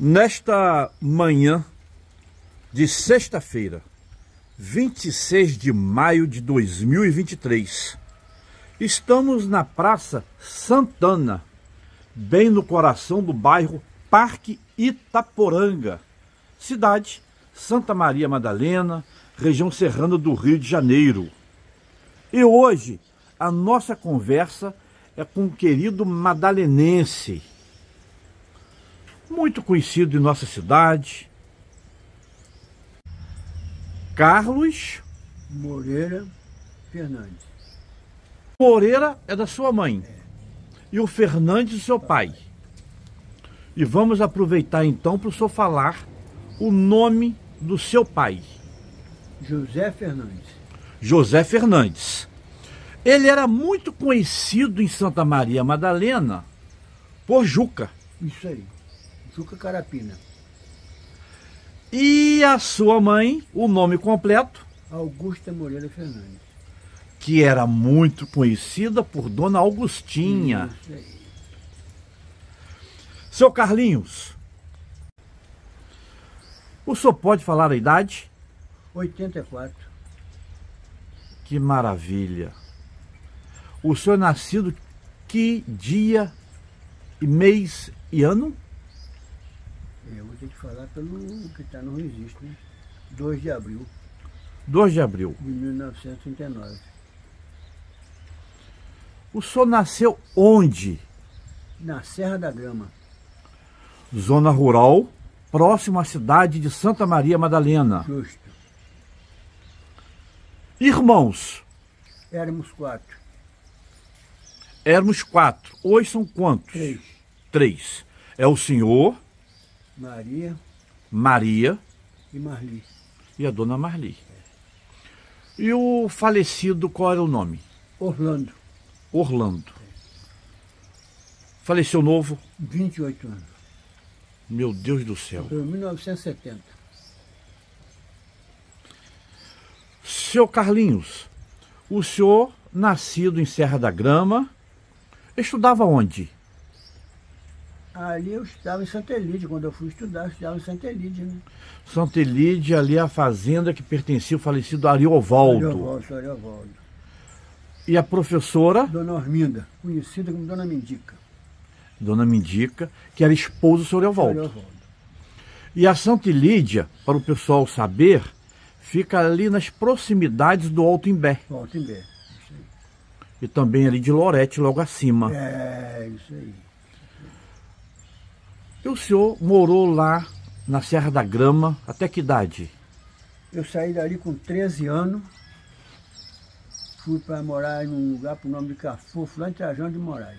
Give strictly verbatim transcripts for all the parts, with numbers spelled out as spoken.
Nesta manhã de sexta-feira, vinte e seis de maio de dois mil e vinte e três, estamos na Praça Santana, bem no coração do bairro Parque Itaporanga, cidade Santa Maria Madalena, região serrana do Rio de Janeiro. E hoje a nossa conversa é com o querido madalenense, muito conhecido em nossa cidade, Carlos Moreira Fernandes. Moreira é da sua mãe, é. E o Fernandes do seu pai. E vamos aproveitar então para o senhor falar o nome do seu pai. José Fernandes. José Fernandes. Ele era muito conhecido em Santa Maria Madalena por Juca. Isso aí, Juca Carapina. E a sua mãe, o nome completo? Augusta Moreira Fernandes. Que era muito conhecida por Dona Augustinha. Isso aí. Seu Carlinhos, o senhor pode falar a idade? oitenta e quatro. Que maravilha. O senhor é nascido que dia, e mês e ano? Eu vou ter que falar pelo que está no registro, né? dois de abril. dois de abril. De mil novecentos e trinta e nove. O senhor nasceu onde? Na Serra da Grama. Zona rural, próximo à cidade de Santa Maria Madalena. Justo. Irmãos? Éramos quatro. Éramos quatro. Hoje são quantos? Três. Três. É o senhor, Maria, Maria e Marli. E a dona Marli. E o falecido, qual era o nome? Orlando. Orlando. Faleceu novo? vinte e oito anos. Meu Deus do céu. Foi em mil novecentos e setenta. Seu Carlinhos, o senhor, nascido em Serra da Grama, estudava onde? Ali eu estava em Santa Elídia, quando eu fui estudar, eu estudava em Santa Elídia, né? Santa Elídia, ali a fazenda que pertencia ao falecido Ariovaldo. Ariovaldo, Ariovaldo. E a professora? Dona Orminda, conhecida como Dona Mendica. Dona Mendica, que era esposa do senhor Ariovaldo. Ariovaldo. E a Santa Elídia, para o pessoal saber, fica ali nas proximidades do Alto Imbé. Alto Imbé, isso aí. E também ali de Lorete, logo acima. É, isso aí. E o senhor morou lá na Serra da Grama até que idade? Eu saí dali com treze anos, fui para morar num lugar por nome de Cafofo, lá em Trajano de Moraes.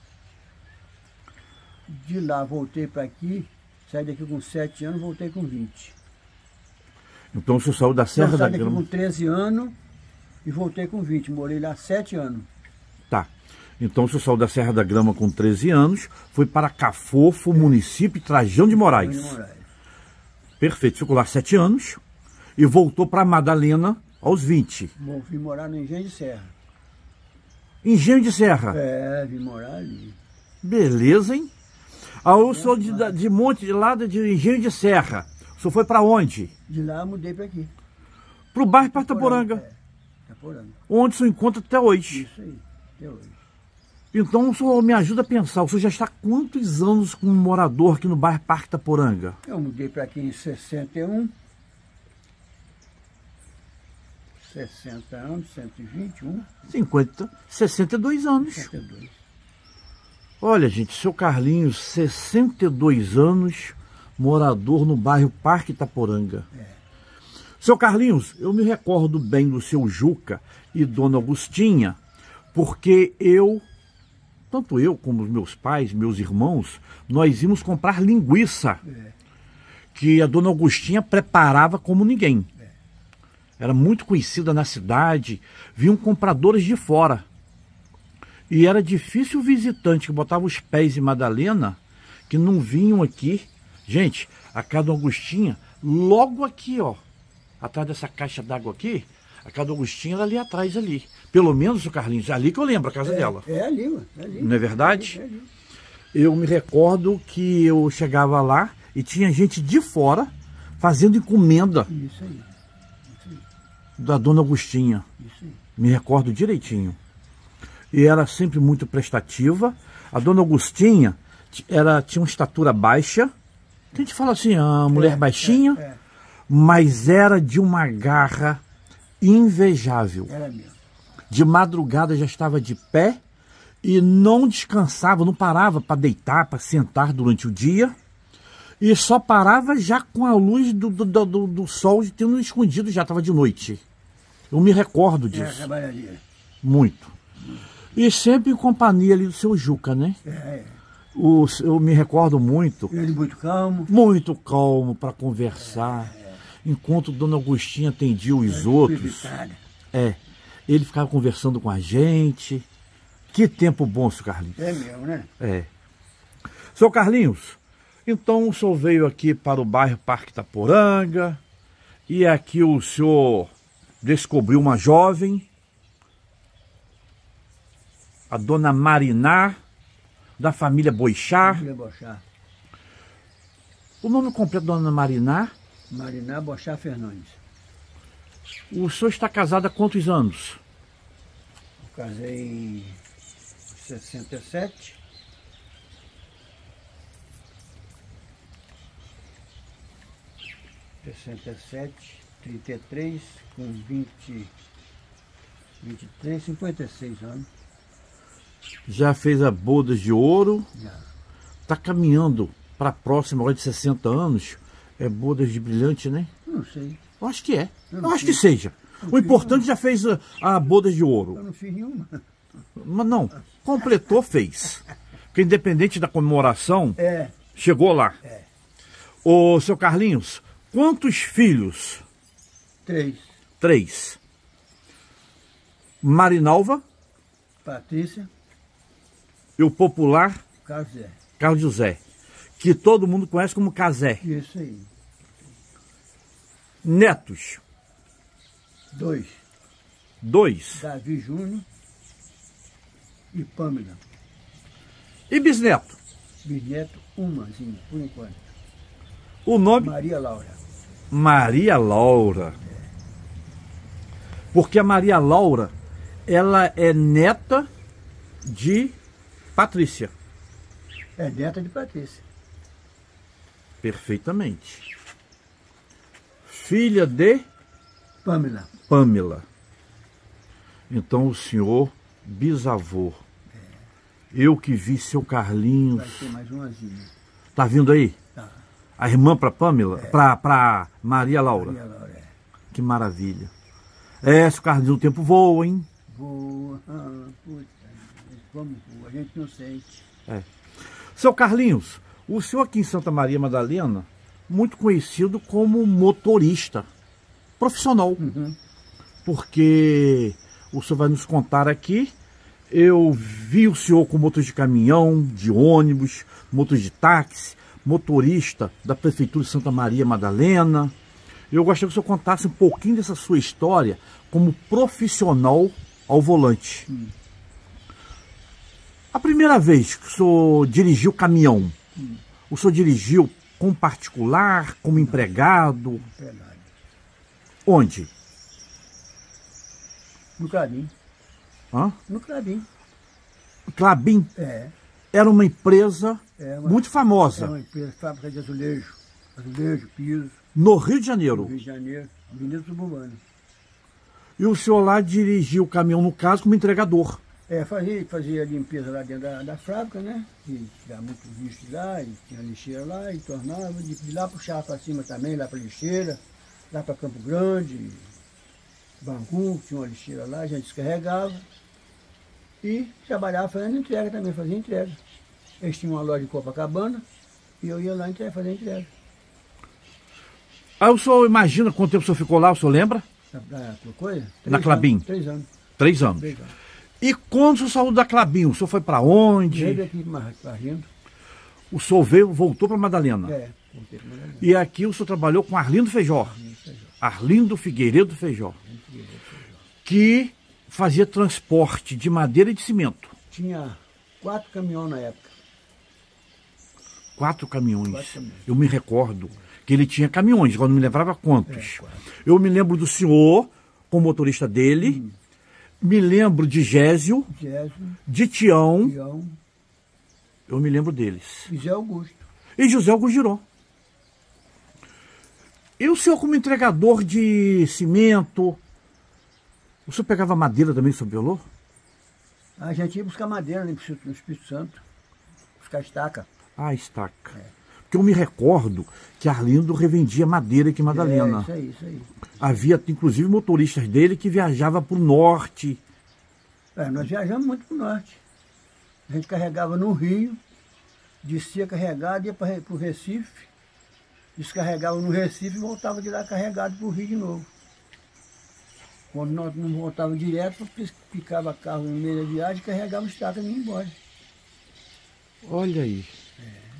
De lá voltei para aqui, saí daqui com sete anos, voltei com vinte. Então o senhor saiu da Serra Eu da saí daqui Grama? com treze anos e voltei com vinte, morei lá sete anos. Tá. Então o senhor saiu da Serra da Grama com treze anos, foi para Cafofo, município de Trajano de Moraes. De Moraes. Perfeito, ficou lá sete anos e voltou para Madalena aos vinte. Bom, vim morar no Engenho de Serra. Engenho de Serra? É, vim morar ali. Beleza, hein? Ah, eu sou de, de Monte de lá de Engenho de Serra. O senhor foi para onde? De lá mudei para aqui. Para o bairro Itaporanga. É, Itaporanga. Onde o senhor encontra até hoje. Isso aí, até hoje. Então o senhor me ajuda a pensar, o senhor já está há quantos anos como morador aqui no bairro Parque Itaporanga? Eu mudei para aqui em sessenta e um. sessenta anos, cento e vinte e um. cinquenta, sessenta e dois anos. sessenta e dois. Olha, gente, seu Carlinhos, sessenta e dois anos, morador no bairro Parque Itaporanga. É. Seu Carlinhos, eu me recordo bem do seu Juca e Dona Augustinha, porque eu, tanto eu como os meus pais, meus irmãos, nós íamos comprar linguiça, É. que a Dona Augustinha preparava como ninguém. É. Era muito conhecida na cidade, vinham compradores de fora. E era difícil o visitante que botava os pés em Madalena, que não vinham aqui. Gente, a casa da Augustinha, logo aqui, ó, atrás dessa caixa d'água aqui, a casa da Augustinha era ali atrás, ali. Pelo menos, o Carlinhos, é ali que eu lembro a casa é, dela. É ali, mano. É ali. Não é verdade? É ali, é ali. Eu me recordo que eu chegava lá e tinha gente de fora fazendo encomenda. Isso aí. Isso aí. Da dona Agostinha. Isso aí. Me recordo direitinho. E era sempre muito prestativa. A dona Agostinha era, tinha uma estatura baixa. A gente fala assim, a mulher É, baixinha, é, é. mas era de uma garra invejável. Era mesmo. De madrugada já estava de pé e não descansava, não parava para deitar, para sentar durante o dia. E só parava já com a luz do, do, do, do sol tendo escondido, já estava de noite. Eu me recordo É, disso. trabalharia. Muito. E sempre em companhia ali do seu Juca, né? É, é. O, eu me recordo muito, Ele muito calmo. muito calmo para conversar. Enquanto Dona Agostinha atendia os outros. Evitada. É, ele ficava conversando com a gente. Que tempo bom, seu Carlinhos. É mesmo, né? É. Seu Carlinhos, então o senhor veio aqui para o bairro Parque Itaporanga. E aqui o senhor descobriu uma jovem, a dona Mariná, da família Boixá. Família Boixá. O nome completo da dona Mariná? Mariná Boixá Fernandes. O senhor está casado há quantos anos? Eu casei em sessenta e sete. sessenta e sete, trinta e três, com vinte, vinte e três, cinquenta e seis anos. Já fez a bodas de ouro? Já. Está caminhando para a próxima, agora de sessenta anos. É bodas de brilhante, né? Não sei. Eu acho que é. Eu Eu não acho que fiz. seja. Não O fiz, importante não. já fez a, a bodas de Eu ouro. não fiz nenhuma. Mas não, completou, fez. Porque independente da comemoração, É. chegou lá. É. Ô, seu Carlinhos, quantos filhos? Três. Três. Marinalva Patrícia, e o popular Casé. Carlos José, que todo mundo conhece como Casé. Isso aí. Netos, Dois. dois. Davi Júnior e Pâmela. E bisneto? Bisneto, umazinha, por enquanto. O nome? Maria Laura. Maria Laura. Porque a Maria Laura, ela é neta de Patrícia. É neta de Patrícia. Perfeitamente. Filha de Pâmela. Pâmela. Então o senhor bisavô. Eu que vi seu Carlinhos. Vai ter mais umazinha. Tá vindo aí? Tá. A irmã para Pâmela? Pra, pra Maria Laura. Maria Laura, é. Que maravilha. É, seu Carlinhos, o tempo voa, hein? Boa. Ah, puta. Como voa? A gente não sente. É. Seu Carlinhos, o senhor aqui em Santa Maria Madalena, muito conhecido como motorista profissional. Uhum. Porque o senhor vai nos contar aqui, eu vi o senhor com motor de caminhão, de ônibus, motor de táxi, motorista da Prefeitura de Santa Maria Madalena. Eu gostaria que o senhor contasse um pouquinho dessa sua história como profissional ao volante. Hum. A primeira vez que o senhor dirigiu caminhão, Hum. o senhor dirigiu como particular, como empregado? Verdade. Onde? No Clabim. Hã? No Clabim. Clabim É. era uma empresa É uma, muito é famosa uma empresa, fábrica de azulejo. Azulejo, piso, no Rio de no Janeiro. Rio de Janeiro, Avenida Suburbana. E o senhor lá dirigiu o caminhão, no caso, como entregador. É, fazia, fazia a limpeza lá dentro da, da fábrica, né? E tinha muito lixo lá, e tinha lixeira lá, e tornava, de, de lá puxava para cima também, lá para lixeira, lá para Campo Grande, Bangu, tinha uma lixeira lá, a gente descarregava. E trabalhava fazendo entrega também, fazia entrega. Eles tinham uma loja em Copacabana, e eu ia lá entrega, fazer entrega. Aí o senhor imagina quanto tempo o senhor ficou lá, o senhor lembra? Na, na, na coisa? Na Três Clabim? anos, Três anos. Três anos. Três anos. E quando o senhor saiu da Clabim, o senhor foi para onde? Veio aqui para Arlindo. O senhor veio, voltou para Madalena. É, voltei para Madalena. E aqui o senhor trabalhou com Arlindo Feijó. Arlindo Figueiredo Feijó. Que fazia transporte de madeira e de cimento. Tinha quatro caminhões na época. quatro caminhões. Quatro caminhões. Eu me recordo que ele tinha caminhões, agora não me lembrava quantos. É, quatro. Eu me lembro do senhor, com o motorista dele, hum. me lembro de Gésio, Gésio, de Tião, Tião, eu me lembro deles. E José Augusto. E José Augusto Giron. E o senhor como entregador de cimento, o senhor pegava madeira também, seu Belô? A gente ia buscar madeira no Espírito Santo, buscar estaca. Ah, estaca. É. Porque eu me recordo que Arlindo revendia madeira aqui em Madalena. É, isso aí, isso aí. Havia, inclusive, motoristas dele que viajavam para o norte. É, nós viajamos muito para o norte. A gente carregava no Rio, descia carregado, ia para o Recife, descarregava no Recife e voltava de lá carregado para o Rio de novo. Quando nós não voltávamos direto, ficava carro no meio da viagem, carregava estaca e ia embora. Olha aí. É.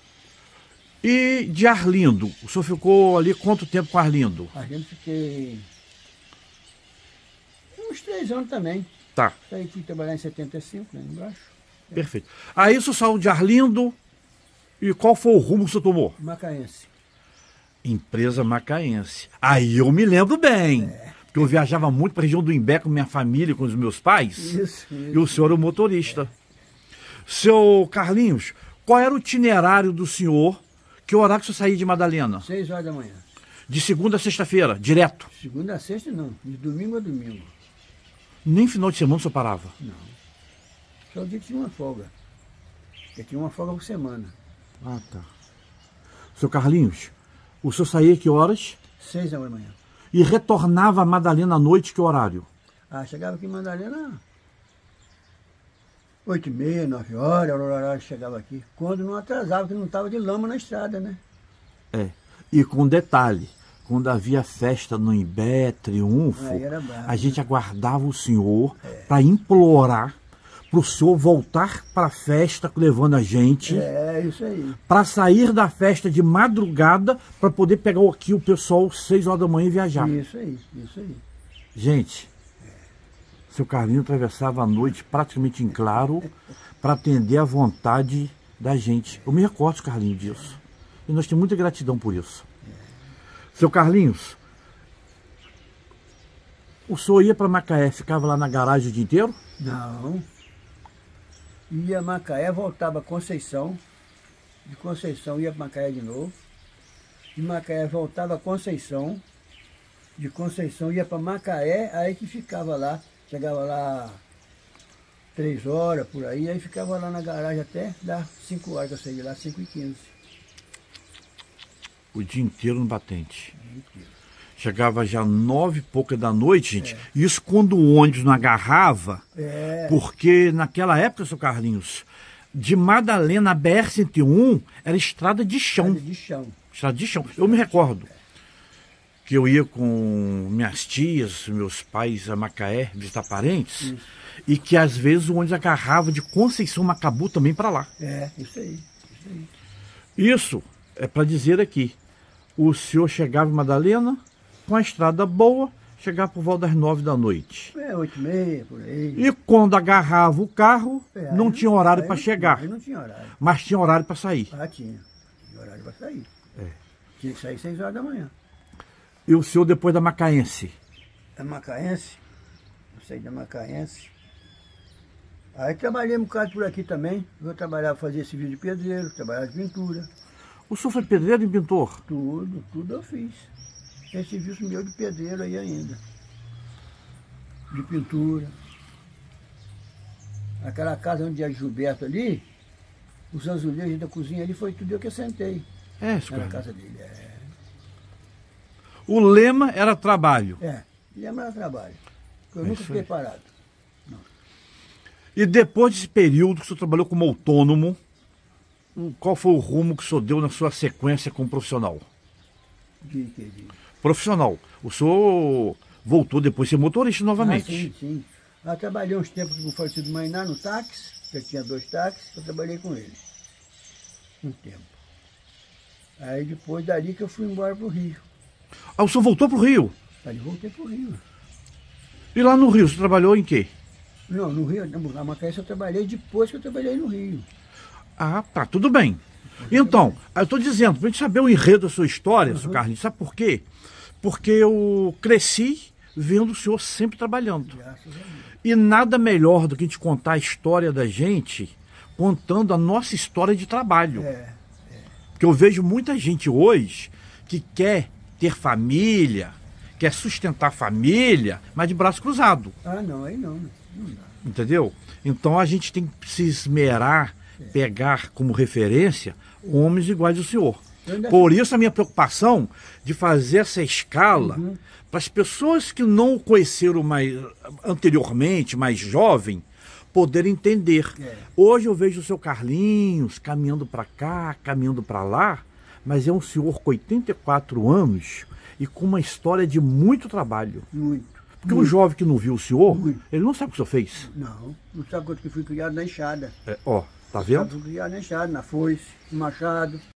E de Arlindo, o senhor ficou ali quanto tempo com Arlindo? Arlindo fiquei uns três anos também. Tá. Aí fui trabalhar em setenta e cinco, lá embaixo. Perfeito. Aí o senhor saiu de Arlindo e qual foi o rumo que o senhor tomou? Macaense. Empresa macaense. Aí eu me lembro bem. É. Porque eu viajava muito para a região do Imbé com minha família, com os meus pais. Isso, isso. E o senhor era o motorista. É. Seu Carlinhos, qual era o itinerário do senhor? Que horário que o senhor saía de Madalena? Seis horas da manhã. De segunda a sexta-feira, direto? Segunda a sexta não, de domingo a domingo. Nem final de semana o senhor parava? Não. Só o dia que tinha uma folga. Porque tinha uma folga por semana. Ah, tá. Seu Carlinhos, o senhor saía que horas? Seis da manhã. E retornava a Madalena à noite, que horário? Ah, chegava aqui em Madalena oito e meia, nove horas, era o horário que chegava aqui. Quando não atrasava, que não estava de lama na estrada, né? É. E com detalhe, quando havia festa no Imbé, Triunfo, bravo, a gente né? aguardava o senhor é. para implorar para o senhor voltar para a festa levando a gente. É, isso aí. Para sair da festa de madrugada para poder pegar aqui o pessoal seis horas da manhã e viajar. Isso aí, isso aí. Gente, é. seu Carlinho atravessava a noite praticamente em claro para atender a vontade da gente. Eu me recordo, Carlinho, disso. E nós temos muita gratidão por isso. É. Seu Carlinhos, o senhor ia para Macaé, ficava lá na garagem o dia inteiro? Não. Ia a Macaé, voltava a Conceição. De Conceição ia para Macaé de novo. De Macaé voltava a Conceição. De Conceição ia para Macaé, aí que ficava lá. Chegava lá três horas por aí, aí ficava lá na garagem até dar cinco horas que eu saí de lá, cinco e quinze. O dia inteiro no batente. O dia inteiro. Chegava já nove e pouca da noite, gente. É. Isso quando o ônibus não agarrava. É. Porque naquela época, seu Carlinhos, de Madalena a B R cento e um era estrada de chão. Estrada de chão. Estrada de chão. Eu me recordo é. que eu ia com minhas tias, meus pais a Macaé, visitar parentes. Isso. E que às vezes o ônibus agarrava de Conceição Macabu também para lá. É, isso aí, isso aí. Isso é para dizer aqui. O senhor chegava em Madalena com a estrada boa, chegava por volta das nove da noite. É, oito e meia, por aí. E quando agarrava o carro, é, não tinha horário para chegar. Aí não tinha horário. Mas tinha horário para sair. Ah, tinha. Tinha horário para sair. É. Tinha que sair seis horas da manhã. E o senhor depois da Macaense? Da Macaense? Eu saí da Macaense. Aí trabalhei um bocado por aqui também. Eu trabalhava, fazia serviço de pedreiro, trabalhava de pintura. O senhor foi pedreiro e pintor? Tudo, tudo eu fiz. Tem serviço meu de pedreiro aí ainda. De pintura. Aquela casa onde é Gilberto ali, os azulejos da cozinha ali, foi tudo eu que assentei. É, isso, na casa dele. É. O lema era trabalho. É, o lema era trabalho. Eu é nunca fiquei parado. Não. E depois desse período que o senhor trabalhou como autônomo, qual foi o rumo que o senhor deu na sua sequência como profissional? De que? De... Profissional. O senhor voltou depois a ser motorista novamente. Ah, sim, sim. Eu trabalhei uns tempos com o falecido Mainá no táxi, eu tinha dois táxis, eu trabalhei com ele. Um tempo. Aí depois dali que eu fui embora pro Rio. Ah, o senhor voltou pro Rio? Aí eu voltei pro Rio. E lá no Rio, você trabalhou em quê? Não, no Rio, na Macaé eu trabalhei depois que eu trabalhei no Rio. Ah, tá, tudo bem. Então, eu estou dizendo, para a gente saber o enredo da sua história, Uhum. seu Carlinhos, sabe por quê? Porque eu cresci vendo o senhor sempre trabalhando. Graças a Deus. E nada melhor do que a gente contar a história da gente contando a nossa história de trabalho. É, Porque eu vejo muita gente hoje que quer ter família, quer sustentar a família, mas de braço cruzado. ah não, aí não, não dá. Entendeu? Então a gente tem que se esmerar, pegar como referência homens iguais ao senhor. Eu ainda- Por isso a minha preocupação de fazer essa escala Uhum. para as pessoas que não o conheceram mais anteriormente, mais jovem, poderem entender. É. Hoje eu vejo o seu Carlinhos caminhando para cá, caminhando para lá, mas é um senhor com oitenta e quatro anos e com uma história de muito trabalho. Muito. Porque um jovem que não viu o senhor, Muito. ele não sabe o que o senhor fez. Não, não sabe quanto que fui criado na enxada. É, ó, tá Eu vendo? fui criado na enxada, na foice, no machado.